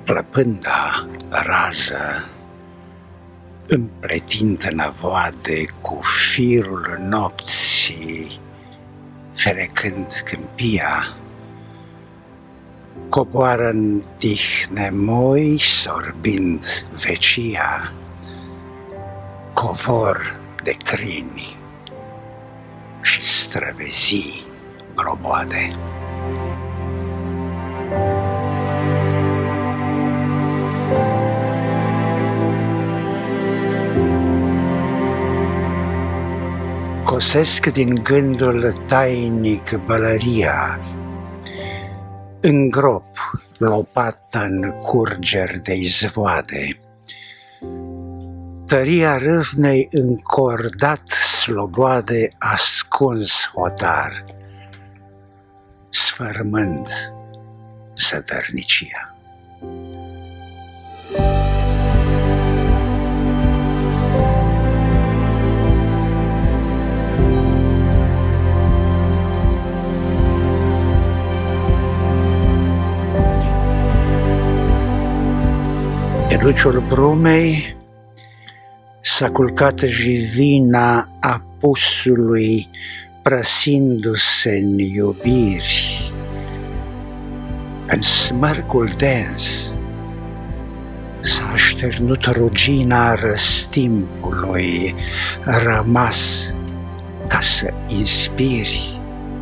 plăpânda rază, împletind năvoade cu firul nopții, ferecând câmpia, coboară în tihne moi, sorbind vecia, covor de crini și străvezii broboade. Cosesc din gândul tainic bălăria, îngrop lopata în curgeri de izvoade, tăria râvnei încordat sloboade ascuns hotar, sfărmând zădărnicia. Eluciul brumei s-a culcat jivina apusului, prăsindu-se în iubiri. În smărcul dens s-a așternut rugina răstimpului, rămas ca să inspiri.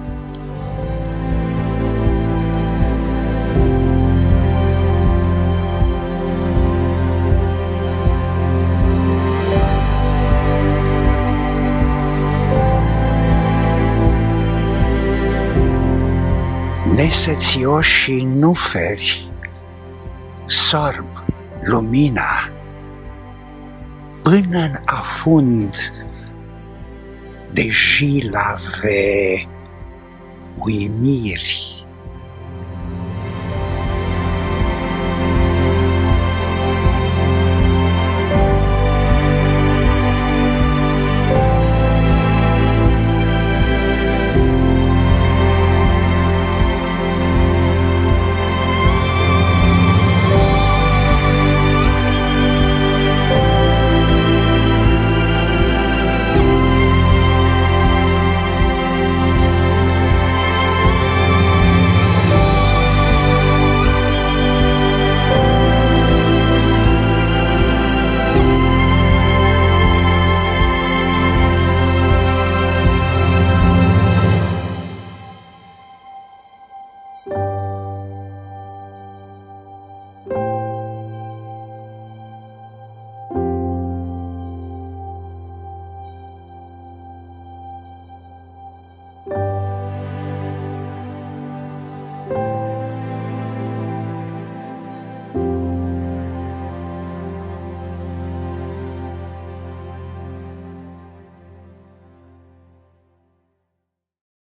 Nesățioșii nuferi sorb lumina până în afund de jilave uimiri.